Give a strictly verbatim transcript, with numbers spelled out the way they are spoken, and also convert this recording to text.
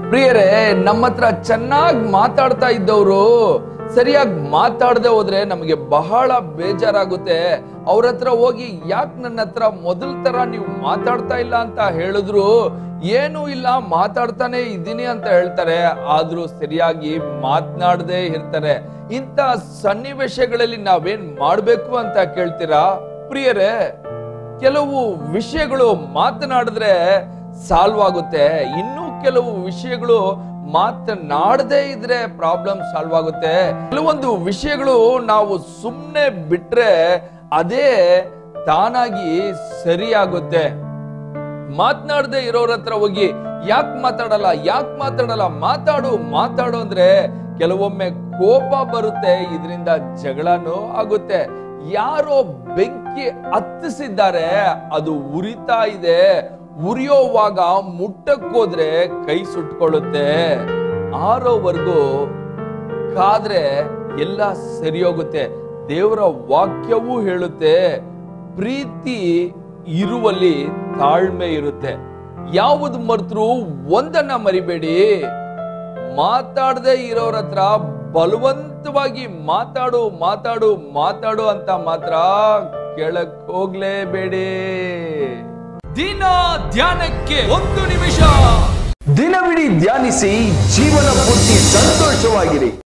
ಪ್ರಿಯರೇ, ನಮ್ಮ ಹತ್ರ ಚೆನ್ನಾಗಿ ಮಾತಾಡ್ತಾ ಇದ್ದವರು ಸರಿಯಾಗಿ ಮಾತಾಡದೆ ಹೋದ್ರೆ ನಮಗೆ ಬಹಳ ಬೇಜಾರಾಗುತ್ತೆ. ಅವ್ರ ಹತ್ರ ಹೋಗಿ ಯಾಕೆ ನನ್ನ ಹತ್ರ ಮೊದಲ ತರ ನೀವು ಮಾತಾಡ್ತಾ ಇಲ್ಲ ಅಂತ ಹೇಳಿದ್ರು, ಏನೂ ಇಲ್ಲ ಮಾತಾಡ್ತಾನೆ ಇದ್ದೀನಿ ಅಂತ ಹೇಳ್ತಾರೆ, ಆದ್ರೂ ಸರಿಯಾಗಿ ಮಾತನಾಡದೆ ಇರ್ತಾರೆ. ಇಂಥ ಸನ್ನಿವೇಶಗಳಲ್ಲಿ ನಾವೇನ್ ಮಾಡ್ಬೇಕು ಅಂತ ಕೇಳ್ತೀರಾ? ಪ್ರಿಯರೇ, ಕೆಲವು ವಿಷಯಗಳು ಮಾತನಾಡಿದ್ರೆ ಸಾಲ್ವ್ ಆಗುತ್ತೆ, ಇನ್ನು ಕೆಲವು ವಿಷಯಗಳು ಮಾತನಾಡದೇ ಇದ್ರೆ ಪ್ರಾಬ್ಲಮ್ ಸಾಲ್ವ್ ಆಗುತ್ತೆ. ಕೆಲವೊಂದು ವಿಷಯಗಳು ನಾವು ಸುಮ್ಮನೆ ಬಿಟ್ರೆ ಅದೇ ತಾನಾಗಿ ಸರಿಯಾಗುತ್ತೆ. ಮಾತನಾಡದೆ ಇರೋರ ಹತ್ರ ಹೋಗಿ ಯಾಕೆ ಮಾತಾಡಲ್ಲ ಯಾಕೆ ಮಾತಾಡಲ್ಲ ಮಾತಾಡು ಮಾತಾಡು ಅಂದ್ರೆ ಕೆಲವೊಮ್ಮೆ ಕೋಪ ಬರುತ್ತೆ, ಇದರಿಂದ ಜಗಳನೂ ಆಗುತ್ತೆ. ಯಾರೋ ಬೆಂಕಿ ಹತ್ತಿಸಿದ್ದಾರೆ, ಅದು ಉರಿತಾ ಇದೆ, ಉರಿಯೋವಾಗ ಮುಟ್ಟಕ್ಕೋದ್ರೆ ಕೈ ಸುಟ್ಕೊಳ್ಳುತ್ತೆ. ಆರೋವರೆಗೂ ಕಾದ್ರೆ ಎಲ್ಲ ಸರಿ ಹೋಗುತ್ತೆ. ದೇವರ ವಾಕ್ಯವೂ ಹೇಳುತ್ತೆ, ಪ್ರೀತಿ ಇರುವಲ್ಲಿ ತಾಳ್ಮೆ ಇರುತ್ತೆ. ಯಾವುದು ಮರೆತರೂ ಒಂದನ್ನ ಮರಿಬೇಡಿ. ಮಾತಾಡದೆ ಇರೋರ ಹತ್ರ ಬಲವಂತವಾಗಿ ಮಾತಾಡು ಮಾತಾಡು ಮಾತಾಡು ಅಂತ ಮಾತ್ರ ಕೇಳಕ್ ಹೋಗ್ಲೇಬೇಡಿ. ದಿನ ಧ್ಯಾನಕ್ಕೆ ಒಂದು ನಿಮಿಷ. ದಿನವಿಡೀ ಧ್ಯಾನಿಸಿ, ಜೀವನ ಪೂರ್ತಿ ಸಂತೋಷವಾಗಿರಿ.